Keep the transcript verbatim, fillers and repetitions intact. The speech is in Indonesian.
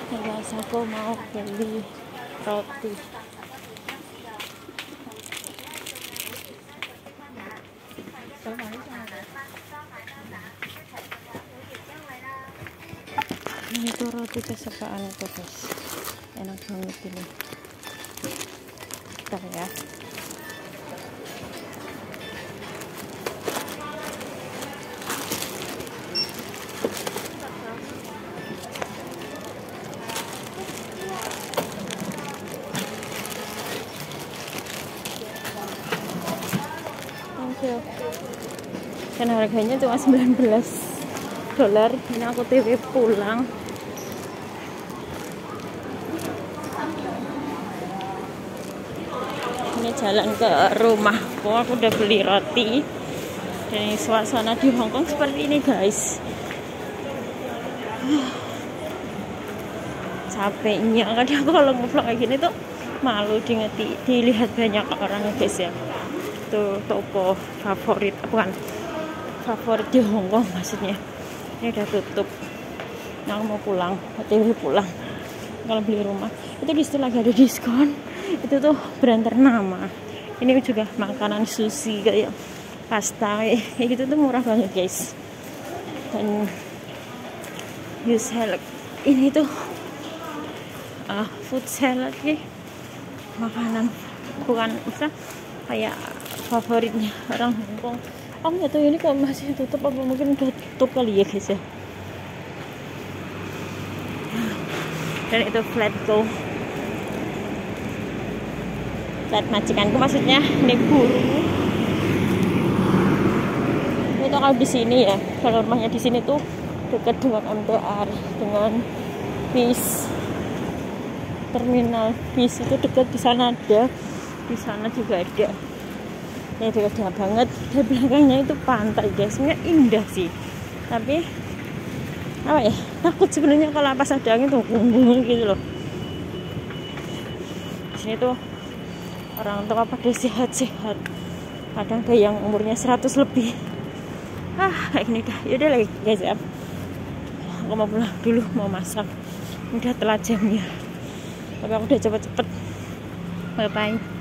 Ya guys, aku mau beli roti. Ini tuh roti kesukaan aku guys, enak banget ini. Bentar ya. Dan harganya cuma sembilan belas dolar. Ini aku T V pulang. Ini jalan ke rumahku. Aku udah beli roti. Dan ini suasana di Hongkong seperti ini guys. Capeknya kadang aku kalau ngevlog kayak gini tuh malu dingeti, dilihat banyak orang guys ya. Itu toko favorit, bukan favorit di Hongkong maksudnya. Ini udah tutup. Nah, aku mau pulang, O T W pulang. Kalau beli rumah itu di situ lagi ada diskon. Itu tuh brand ternama. Ini juga makanan sushi kayak pasta kayak gitu tuh murah banget guys. Dan you salad ini tuh uh, food salad nih, makanan bukan usah kayak favoritnya orang Hongkong. Oh nggak tahu ini kok masih tutup, apa mungkin udah tutup kali ya guys ya. Dan itu flat go, flat majikanku maksudnya ini guru. Ini tuh kalau di sini ya, kalau rumahnya di sini tuh dekat dengan M T R, dengan bis, terminal bis itu dekat. Di sana ada, di sana juga ada. Ini dekat banget. Di belakangnya itu pantai guys, sebenarnya indah sih, tapi apa ya, takut sebenarnya kalau pas ada angin tuh gunung gitu loh. Di sini tuh orang tua pada sehat-sehat, kadang ada yang umurnya seratus lebih. Ah kayak gini dah. Yaudah lagi guys ya, aku mau pulang dulu, mau masak, udah telat jamnya, tapi aku udah cepet-cepet. Bye bye.